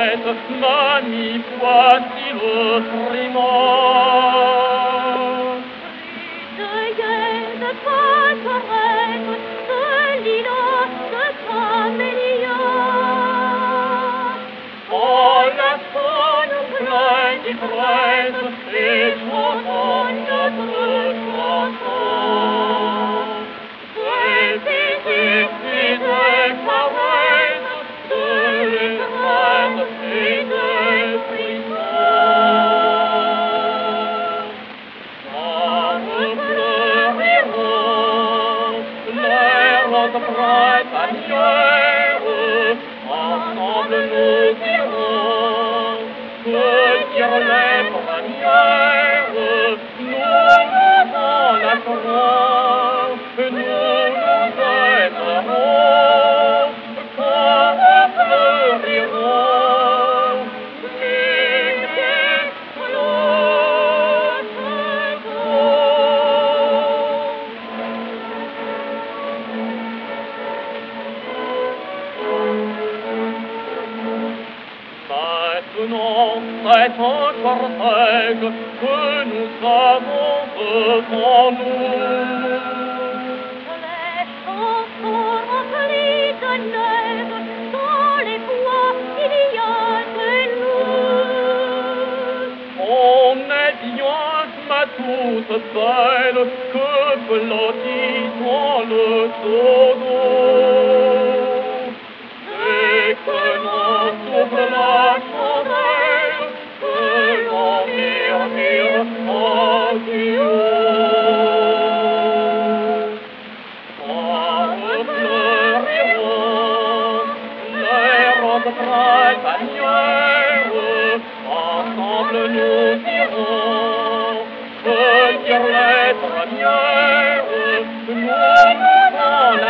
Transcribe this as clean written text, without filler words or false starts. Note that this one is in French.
fête, mamie, voici le trimestre. Friseuillette, passerette, de lilas, de camélias. Oh, la sonne plein d'ivresse et chantonne notre chanson. Des visites et des caresses, de l'étreinte et des frissons. Nous fleurirons les roses printanières, ensemble nous irons cueillir les premières. Nous nous en lasserons, nous nous aimerons, quand nous fleurirons. Musique, maintenant, c'est un cortège que nous avons devant nous. Les chansons remplies de neige, dans les bois il y a des loups. On est bien, ma toute belle, que blottit dans le tonneau. Et que l'on souffle la chandelle, que l'on murmure adieu. Quand nous fleurirons les roses printanières, ensemble nous irons cueillir les premières. Nous nous en